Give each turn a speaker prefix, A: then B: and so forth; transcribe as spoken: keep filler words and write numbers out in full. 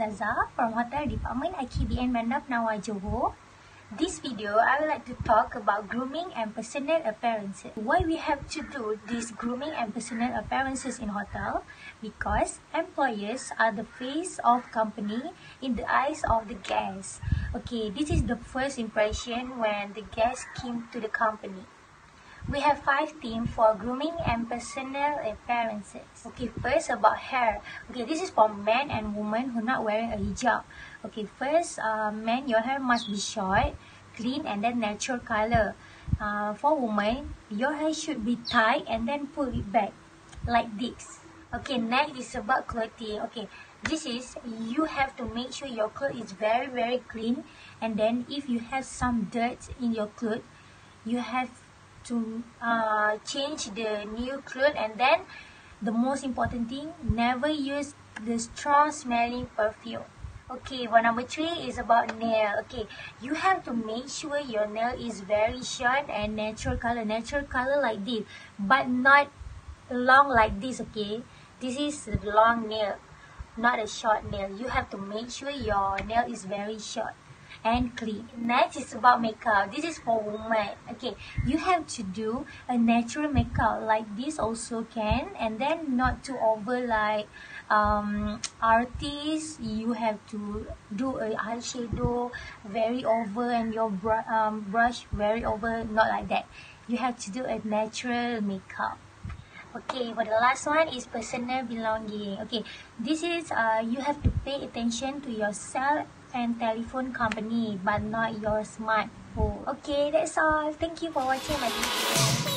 A: ZAZA from Hotel Department I K B N Bandar Penawar, Johor. This video, I would like to talk about grooming and personal appearances. Why we have to do this grooming and personal appearances in hotel? Because employers are the face of company in the eyes of the guests. Okay, this is the first impression when the guests came to the company. We have five themes for grooming and personal appearances. Okay, first about hair. Okay, this is for men and women who are not wearing a hijab. Okay, first, uh, men, your hair must be short, clean, and then natural color. Uh, for women, your hair should be tied and then pull it back, like this. Okay, next is about clothing. Okay, this is, you have to make sure your clothes is very, very clean. And then if you have some dirt in your clothes, you have to uh, change the new clothes. And then the most important thing, never use the strong smelling perfume. Okay, well, number three is about nail. Okay, you have to make sure your nail is very short and natural color. Natural color like this, but not long like this. Okay, this is a long nail, not a short nail. You have to make sure your nail is very short and clean. Next is about makeup. This is for women. Okay, you have to do a natural makeup like this also can, and then not too over like um artists. You have to do a eyeshadow very over and your br um, brush very over, not like that. You have to do a natural makeup. Okay, for the last one is personal belonging. Okay, this is uh you have to pay attention to your cell and telephone company, but not your smartphone. Okay, that's all. Thank you for watching my video.